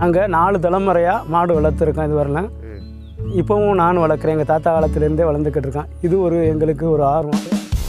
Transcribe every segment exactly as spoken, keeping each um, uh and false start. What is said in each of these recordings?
அங்கே நாலு தலைமுறையாக மாடு வளர்த்துருக்கேன் இது வரல. இப்போவும் நான் வளர்க்குறேன். எங்கள் தாத்தா காலத்துலேருந்தே வளர்ந்துக்கிட்டு இருக்கேன். இது ஒரு எங்களுக்கு ஒரு ஆர்வம்.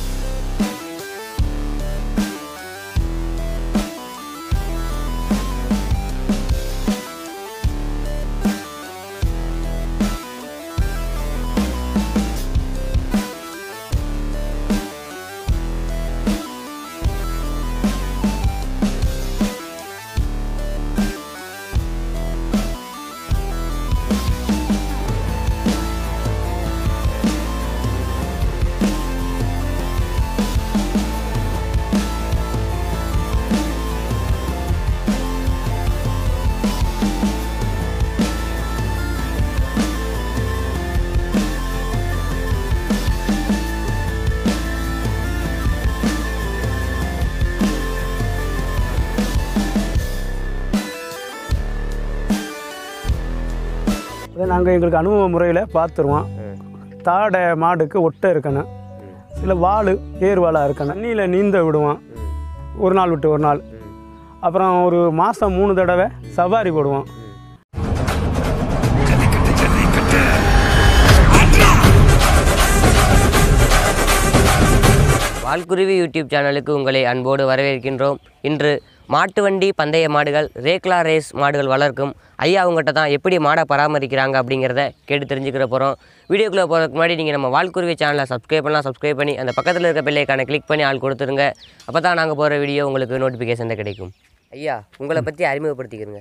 நாங்கள் எங்களுக்கு அனுபவ முறையில் பார்த்துருவோம். தாடை மாடுக்கு ஒட்டை இருக்கணும், சில வால் ஏர் வாலாக இருக்கணும். தண்ணியில் நீந்த விடுவோம் ஒரு நாள் விட்டு ஒரு நாள். அப்புறம் ஒரு மாதம் மூணு தடவை சவாரி போடுவோம். வால்குருவி யூடியூப் சேனலுக்கு உங்களை அன்போடு வரவேற்கின்றோம். இன்று மாட்டு வண்டி பந்தய மாடுகள் ரேக்லா ரேஸ் மாடுகள் வளர்க்கும் ஐயா அவங்ககிட்ட தான் எப்படி மாடை பராமரிக்கிறாங்க அப்படிங்கிறத கேட்டு தெரிஞ்சுக்கிற போகிறோம். வீடியோக்குள்ளே போகிறதுக்கு முன்னாடி நீங்கள் நம்ம வால்குருவி சேனலை சப்ஸ்கிரைப் பண்ணலாம். சப்ஸ்கிரைப் பண்ணி அந்த பக்கத்தில் இருக்க பெல்லைக்கான கிளிக் பண்ணி ஆள் கொடுத்துருங்க. அப்போ தான் நாங்கள் போகிற வீடியோ உங்களுக்கு நோட்டிஃபிகேஷனில் கிடைக்கும். ஐயா உங்களை பற்றி அறிமுகப்படுத்திக்கிறங்க.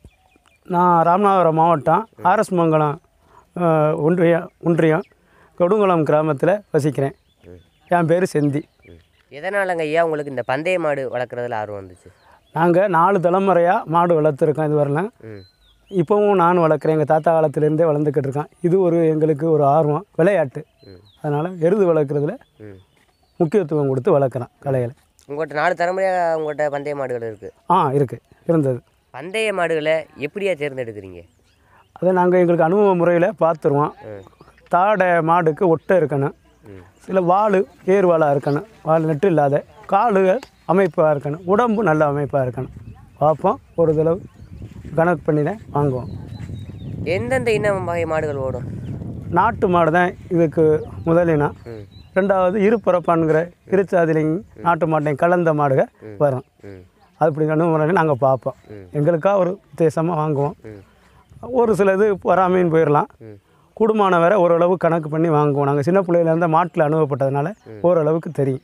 நான் ராமநாதபுரம் மாவட்டம் ஆர்எஸ் மங்கலம் ஒன்றியம் ஒன்றியம் கொடுங்குளம் கிராமத்தில் வசிக்கிறேன். என் பேர் செந்தி. எதனாலங்க ஐயா உங்களுக்கு இந்த பந்தய மாடு வளர்க்குறதுல ஆர்வம் வந்துச்சு? நாங்கள் நாலு தலைமுறையாக மாடு வளர்த்துருக்கோம் இது வரல. இப்போவும் நான் வளர்க்குறேன். எங்கள் தாத்தா காலத்துலேருந்தே வளர்ந்துக்கிட்டு இருக்கேன். இது ஒரு எங்களுக்கு ஒரு ஆர்வம், விளையாட்டு. அதனால் எருது வளர்க்குறதுல முக்கியத்துவம் கொடுத்து வளர்க்குறேன் கலைகளை. உங்கள்கிட்ட நாலு தலைமுறையாக உங்கள்கிட்ட பந்தய மாடுகள் இருக்குது? ஆ இருக்குது, இருந்தது. பந்தய மாடுகளை எப்படியா தேர்ந்தெடுக்கிறீங்க? அதை நாங்கள் எங்களுக்கு அனுபவ முறையில் பார்த்துருவோம். தாடை மாடுக்கு ஒட்டை இருக்கணும், சில வால் ஏர் வாலாக இருக்கணும், வால் நெட்டு இல்லாத காலுகள் அமைப்பாக இருக்கணும், உடம்பு நல்ல அமைப்பாக இருக்கணும். பார்ப்போம், ஒரு தடவை கணக்கு பண்ணி தான் வாங்குவோம். எந்தெந்த இன வகை மாடுகள் ஓடும்? நாட்டு மாடு தான் இதுக்கு முதலினா. ரெண்டாவது இருபுறப்பான்கிற இருச்சாதிலையும் நாட்டு மாட்டையும் கலந்த மாடுகள் வரும். அப்படி அனுபவம் நாங்கள் பார்ப்போம். எங்களுக்காக ஒரு வித்தியாசமாக வாங்குவோம். ஒரு சிலது வராமைன்னு போயிடலாம். குடும்பமான வேற ஓரளவு கணக்கு பண்ணி வாங்குவோம். நாங்கள் சின்ன பிள்ளையிலேருந்து மாட்டில் அனுபவப்பட்டதுனால ஓரளவுக்கு தெரியும்.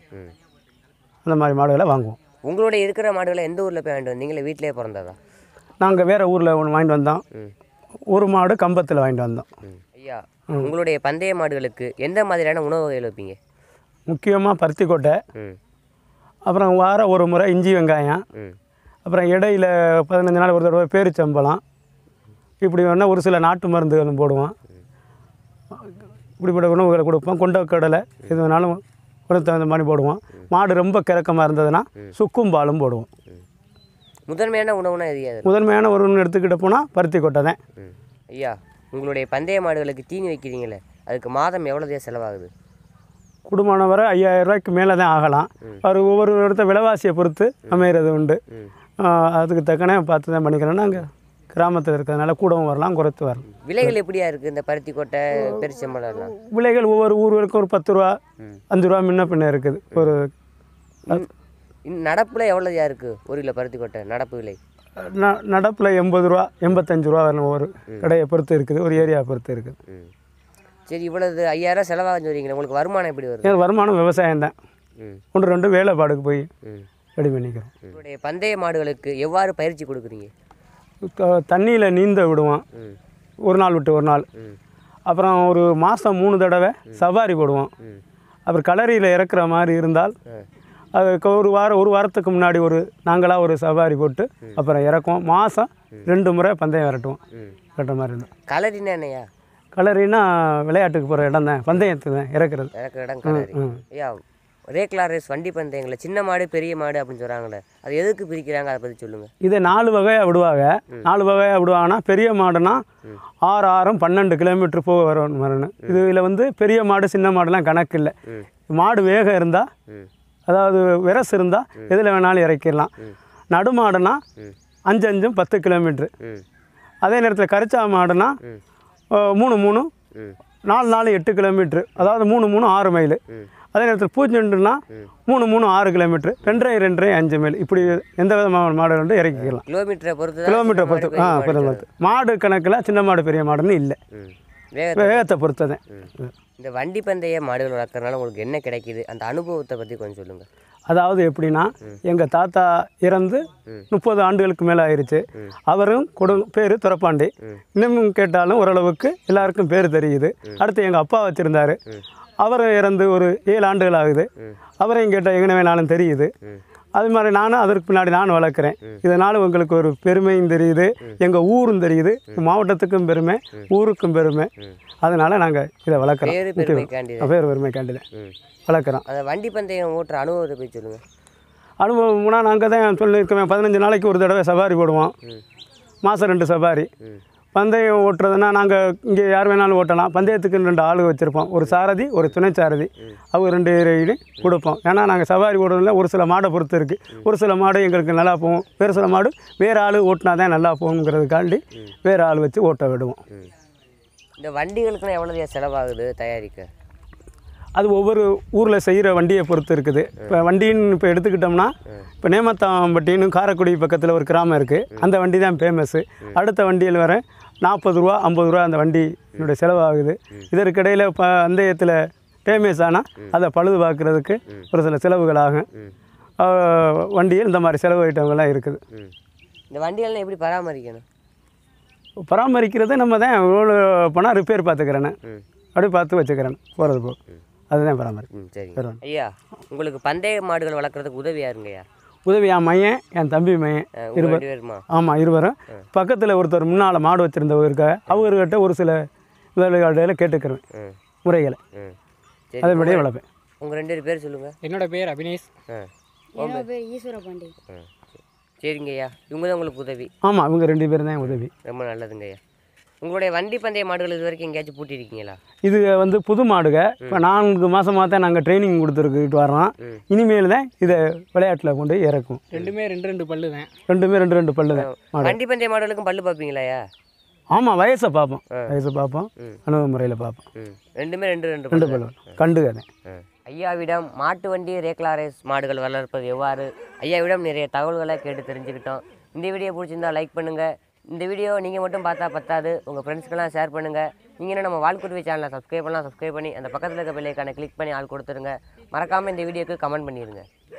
அந்த மாதிரி மாடுகளை வாங்குவோம். உங்களுடைய இருக்கிற மாடுகளை எந்த ஊரில் போய் வாங்கிட்டு வந்தீங்களே? வீட்டிலே பிறந்ததா? நாங்கள் வேறு ஊரில் ஒன்று வாங்கிட்டு வந்தோம். ஒரு மாடு கம்பத்தில் வாங்கிட்டு வந்தோம். ஐயா உங்களுடைய பந்தய மாடுகளுக்கு எந்த மாதிரியான உணவு வகைகள் வைப்பீங்க? முக்கியமாக பருத்தி கொட்டை, அப்புறம் வார ஒரு முறை இஞ்சி வெங்காயம், அப்புறம் இடையில் பதினஞ்சு நாள் ஒரு தடவை பேரிச்சம்பழம், இப்படி வேணால் ஒரு சில நாட்டு மருந்துகளும் போடுவோம். இப்படிப்பட்ட உணவுகளை கொடுப்போம். கொண்டக்கடலை எது வேணாலும் ஒரு தகுந்த மாதிரி போடுவோம். மாடு ரொம்ப கிறக்கமாக இருந்ததுன்னா சுக்கும் பாலும் போடுவோம். முதன்மையான உணவுனா எது? முதன்மையான ஒரு ஒன்று எடுத்துக்கிட்ட போனால் பருத்தி கொட்டை தான். ஐயா உங்களுடைய பந்தய மாடுகளுக்கு தீனி வைக்கிறீங்களே, அதுக்கு மாதம் எவ்வளோதையா செலவாகுது? குடும்பமான வரை ஐயாயிரம் ரூபாய்க்கு மேலே தான் ஆகலாம். அவர் ஒவ்வொரு இடத்த விலைவாசியை பொறுத்து அமைகிறது உண்டு. அதுக்கு தக்கனே பார்த்து தான் பண்ணிக்கிறோம். நாங்கள் கிராமத்தில் இருக்கிறதுனால கூடவும் வரலாம், குறைத்து வரலாம். விலைகள் எப்படியா இருக்குது இந்த பருத்தி கொட்டை பெருச்சம்பழம்லாம்? விலைகள் ஒவ்வொரு ஊர்களுக்கும் ஒரு பத்து ரூபா அஞ்சு ரூபா முன்ன பின்ன இருக்குது. ஒரு நடப்பில் எவ்வளோதையா இருக்குது ஒரு கிலோ பருத்தி கொட்டை நடப்பு விலை? ந நடப்பில் எண்பது ரூபா எண்பத்தஞ்சு ரூபா வரணும். ஒரு கடையை பொறுத்து இருக்குது, ஒரு ஏரியாவை பொறுத்து இருக்குது. சரி, இவ்வளவு ஐயாயிரம் செலவாக சொல்றீங்களா? உங்களுக்கு வருமானம் எப்படி வருது? என் வருமானம் விவசாயம் தான். ஒன்று ரெண்டு வேலைப்பாடுக்கு போய் ரெடி பண்ணிக்கிறோம். உங்களுடைய பந்தய மாடுகளுக்கு எவ்வாறு பயிற்சி கொடுக்குறீங்க? தண்ணியில் நீந்த விடுவோம் ஒரு நாள் விட்டு ஒரு நாள். அப்புறம் ஒரு மாதம் மூணு தடவை சவாரி போடுவோம். அப்புறம் கலரியில் இறக்குற மாதிரி இருந்தால் அதுக்கு ஒரு வாரம் ஒரு வாரத்துக்கு முன்னாடி ஒரு நாங்களாக ஒரு சவாரி போட்டு அப்புறம் இறக்குவோம். மாதம் ரெண்டு முறை பந்தயம் விரட்டுவோம். விரட்டுற மாதிரி இருந்தோம். கலரினா என்னையா? கலரினா விளையாட்டுக்கு போகிற இடம் தான், பந்தயத்துக்கு தான் இறக்குறது. இறக்குற இடம் கலரி. ஐயா ரேக்லா ரேஸ் வண்டி பந்தயங்களை சின்ன மாடு பெரிய மாடு அப்படின்னு சொல்கிறாங்களே, அது எதுக்கு பிரிக்கிறாங்க, அதை பற்றி சொல்லுங்கள். இதை நாலு வகையாக விடுவாங்க. நாலு வகையாக விடுவாங்கன்னா பெரிய மாடுனா ஆறு ஆறும் பன்னெண்டு கிலோமீட்டர் போக வரும் வரணும். இதில் வந்து பெரிய மாடு சின்ன மாடுலாம் கணக்கு இல்லை. மாடு வேகம் இருந்தால், அதாவது விரசு இருந்தால் எதில் வேணாலும் இறக்கிடலாம். நடுமாடுனா அஞ்சு அஞ்சும் பத்து கிலோமீட்ரு. அதே நேரத்தில் கரிச்சா மாடுனா மூணு மூணு நாலு நாலு எட்டு கிலோமீட்ரு, அதாவது மூணு மூணு ஆறு மைல். அதே நேரத்தில் பூச்செண்டுனா மூணு மூணு ஆறு கிலோமீட்ரு, ரெண்டரை ரெண்டரை அஞ்சு மைல். இப்படி எந்த விதமான மாடு வந்து இறக்கிக்கலாம். கிலோமீட்டரை பொறுத்து கிலோமீட்டரை பொறுத்து ஆ பொறுத்து மாடு கணக்கில் சின்ன மாடு பெரிய மாடுன்னு இல்லை, வேகத்தை பொறுத்து தான். இந்த வண்டி பந்தய மாடுகள் வளர்க்குறதுனால உங்களுக்கு என்ன கிடைக்கிது, அந்த அனுபவத்தை பற்றி கொஞ்சம் சொல்லுங்கள். அதாவது எப்படின்னா, எங்கள் தாத்தா இறந்து முப்பது ஆண்டுகளுக்கு மேலே ஆயிடுச்சு. அவரும் கொடு பேர் துரப்பாண்டி. இன்னமும் கேட்டாலும் ஓரளவுக்கு எல்லாருக்கும் பேர் தெரியுது. அடுத்து எங்கள் அப்பா வச்சுருந்தார், அவர் இறந்து ஒரு ஏழு ஆண்டுகள் ஆகுது. அவரையும் கேட்டால் எங்கனவே நானும் தெரியுது. அது மாதிரி நானும் அதற்கு பின்னாடி நானும் வளர்க்குறேன். இதனால் உங்களுக்கு ஒரு பெருமையும் தெரியுது, எங்கள் ஊரும் தெரியுது, மாவட்டத்துக்கும் பெருமை, ஊருக்கும் பெருமை. அதனால் நாங்கள் இதை வளர்க்குறோம். பேர் பெருமைக்காண்டி தான் வளர்க்குறோம். அந்த வண்டி பந்தயம் ஓட்டுற அனுபவத்தை போய் சொல்லுங்கள். அனுபவம்னா நாங்கள் தான் சொல்லியிருக்கோம், பதினஞ்சு நாளைக்கு ஒரு தடவை சவாரி போடுவோம், மாதம் ரெண்டு சவாரி. பந்தயம் ஓட்டுறதுனா நாங்கள் இங்கே யார் வேணாலும் ஓட்டலாம். பந்தயத்துக்குன்னு ரெண்டு ஆள் வச்சுருப்போம், ஒரு சாரதி ஒரு துணை சாரதி, அவங்க ரெண்டு ரெண்டு கொடுப்போம். ஏன்னா நாங்கள் சவாரி ஓடுறதுல ஒரு சில மாடை பொறுத்து இருக்குது. ஒரு சில மாடு எங்களுக்கு நல்லா போகும், வேறு சில மாடு வேறு ஆள் ஓட்டினா தான் நல்லா போகுங்கிறதுக்காண்டி வேறு ஆள் வச்சு ஓட்ட விடுவோம். இந்த வண்டிகளுக்குன்னு எவ்வளோ செலவாகுது தயாரிக்க? அது ஒவ்வொரு ஊரில் செய்கிற வண்டியை பொறுத்து இருக்குது. இப்போ வண்டின்னு இப்போ எடுத்துக்கிட்டோம்னா, இப்போ நேமத்தாம்பட்டின்னு காரைக்குடி பக்கத்தில் ஒரு கிராமம் இருக்குது, அந்த வண்டி தான் ஃபேமஸ்ஸு. அடுத்த வண்டியில் வர நாற்பது ரூபா ஐம்பது ரூபா அந்த வண்டியினுடைய செலவாகுது. இதற்கிடையில் இப்போ பந்தயத்தில் ஃபேமஸ் ஆனால் அதை பழுது பார்க்குறதுக்கு ஒரு சில செலவுகள் ஆகும். வண்டியில் இந்த மாதிரி செலவு ஐட்டங்கள்லாம் இருக்குது. இந்த வண்டியெல்லாம் எப்படி பராமரிக்கணும்? பராமரிக்கிறது நம்ம தான் எவ்வளோ பணம் ரிப்பேர் பார்த்துக்கிறேன்னு அப்படி பார்த்து வச்சுக்கிறேன் போகிறது போ, அதுதான் பராமரிப்பு. சரி ஐயா, உங்களுக்கு பந்தய மாடுகள் வளர்க்குறதுக்கு உதவி யாருங்கய்யா? உதவி என் மையன், என் தம்பி மையன் இருவர். ஆமாம் இருவரும். பக்கத்தில் ஒருத்தர் முன்னால் மாடு வச்சுருந்தவங்க இருக்காங்க, அவர்கிட்ட ஒரு சில உதவிகளை கேட்டுக்கிறேன், முறைகளை அதன்படியே வளர்ப்பேன். உங்கள் ரெண்டு பேர் சொல்லுங்கள். என்னோட பேர் அபினேஷ். என்னோட பேர் ஈஸ்வர பாண்டி. சரிங்கய்யா, இவங்க தான் உங்களுக்கு உதவி? ஆமாம், இவங்க ரெண்டு பேரும் தான் உதவி. ரொம்ப நல்லதுங்கய்யா. உங்களுடைய வண்டி பந்தய மாடுகள் இது வரைக்கும் எங்கேயாச்சும் பூட்டிருக்கீங்களா? இது வந்து புது மாடுக. இப்போ நான்கு மாதமாக தான் நாங்கள் ட்ரைனிங் கொடுத்துருக்கிட்டு வரோம். இனிமேல் தான் இதை விளையாட்டில் கொண்டு இறக்கும். ரெண்டுமே ரெண்டு ரெண்டு பல்லு தான். ரெண்டுமே ரெண்டு ரெண்டு பல்லு தான். வண்டி பந்தய மாடுகளுக்கும் பல்லு பார்ப்பீங்களாயா? ஆமாம், வயசை பார்ப்போம், வயசை பார்ப்போம், அனுபவ முறையில் பார்ப்போம். ரெண்டுமே ரெண்டு ரெண்டு ரெண்டு பல்லு கண்டு தான். ஐயாவிடம் மாட்டு வண்டி ரெக்லாரேஸ் மாடுகள் வளர்ப்பது எவ்வாறு, ஐயாவிடம் நிறைய தகவல்களை கேட்டு தெரிஞ்சுக்கிட்டோம். இந்த வீடியோ பிடிச்சிருந்தா லைக் பண்ணுங்கள். இந்த வீடியோ நீங்கள் மட்டும் பார்த்தா பத்தாது, உங்கள் ஃப்ரெண்ட்ஸ்க்கெல்லாம் ஷேர் பண்ணுங்கள். நீங்கள் என்ன நம்ம வால்குருவி சேனலை சப்ஸ்கிரைப் பண்ணலாம், சப்ஸ்கிரைப் பண்ணி அந்த பக்கத்தில் இருக்க பெல் ஐக்கானை கிளிக் பண்ணி ஆள் கொடுத்துருங்க. மறக்காமல் இந்த வீடியோக்கு கமெண்ட் பண்ணிடுங்க.